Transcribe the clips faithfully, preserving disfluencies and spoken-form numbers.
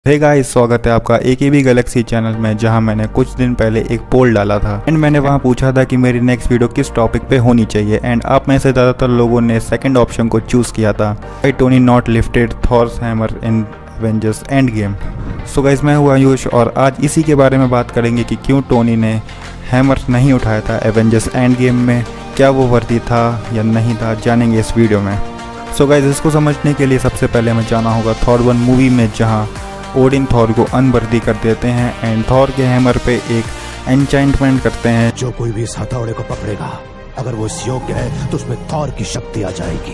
Hey guys, स्वागत है आपका ए के बी गैलेक्सी चैनल में, जहां मैंने कुछ दिन पहले एक पोल डाला था एंड मैंने वहां पूछा था कि मेरी नेक्स्ट वीडियो किस टॉपिक पे होनी चाहिए। एंड आप में से ज़्यादातर लोगों ने सेकंड ऑप्शन को चूज़ किया था, why Tony not lifted Thor's hammer in Avengers Endgame. So guys, मैं हूँ आयुष और आज इसी के बारे में बात करेंगे कि क्यों टोनी ने हैमर नहीं उठाया था एवेंजर्स एंड गेम में, क्या वो वर्दी था या नहीं था, जानेंगे इस वीडियो में। सो गाइस, इसको समझने के लिए सबसे पहले हमें जाना होगा थॉर वन मूवी में, जहाँ ओडिन थॉर को अनवर्दी कर देते हैं एंड थॉर के हैमर पे एक एन्चेंटमेंट करते हैं। जो कोई भी इस हथौड़े को पकड़ेगा, अगर वो इस योग्य है तो उसमें थॉर की शक्ति आ जाएगी।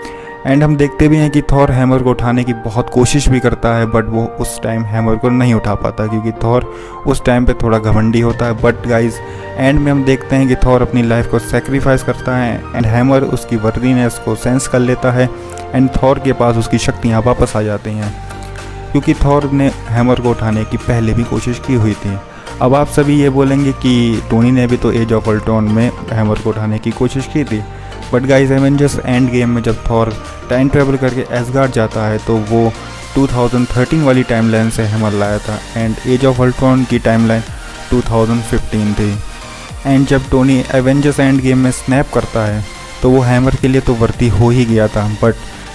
एंड हम देखते भी हैं कि थॉर हैमर को उठाने की बहुत कोशिश भी करता है, बट वो उस टाइम हैमर को नहीं उठा पाता क्योंकि थॉर उस टाइम पे थोड़ा घमंडी होता है। बट गाइज, एंड में हम देखते हैं कि थॉर अपनी लाइफ को सेक्रीफाइस करता है एंड हैमर उसकी वर्दीनेस को सेंस कर लेता है एंड थॉर के पास उसकी शक्तियाँ वापस आ जाती हैं, क्योंकि थॉर ने हैमर को उठाने की पहले भी कोशिश की हुई थी। अब आप सभी ये बोलेंगे कि टोनी ने भी तो एज ऑफ अल्ट्रॉन में हैमर को उठाने की कोशिश की थी। But guys, Avengers Endgame में जब थॉर टाइम ट्रेवल करके एसगार्ड जाता है तो वो टू थाउजेंड थर्टीन वाली टाइमलाइन से हैमर लाया था एंड एज ऑफ अल्ट्रॉन की टाइमलाइन टू थाउजेंड फिफ्टीन थी। एंड जब टोनी एवेंजर्स एंड गेम में स्नैप करता है तो वो हैमर के लिए तो वर्दी हो ही गया था, बट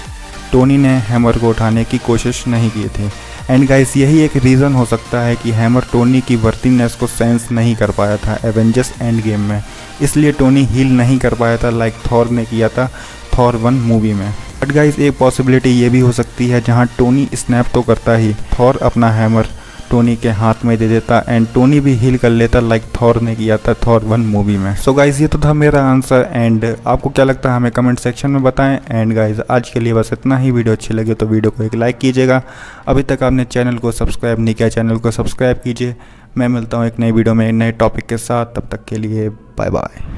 टोनी ने हैमर को उठाने की कोशिश नहीं की थी। एंड गाइस, यही एक रीज़न हो सकता है कि हैमर टोनी की वर्दीनेस को सेंस नहीं कर पाया था एवेंजर्स एंड गेम में, इसलिए टोनी हील नहीं कर पाया था लाइक थॉर ने किया था थॉर वन मूवी में। बट गाइस, एक पॉसिबिलिटी ये भी हो सकती है जहां टोनी स्नैप तो करता ही, थॉर अपना हैमर टोनी के हाथ में दे देता एंड टोनी भी हील कर लेता लाइक थॉर ने किया था थॉर वन मूवी में। सो गाइज, ये तो था मेरा आंसर एंड आपको क्या लगता है हमें कमेंट सेक्शन में बताएं। एंड गाइज, आज के लिए बस इतना ही। वीडियो अच्छी लगे तो वीडियो को एक लाइक कीजिएगा। अभी तक आपने चैनल को सब्सक्राइब नहीं किया, चैनल को सब्सक्राइब कीजिए। मैं मिलता हूँ एक नई वीडियो में एक नए टॉपिक के साथ, तब तक के लिए बाय बाय।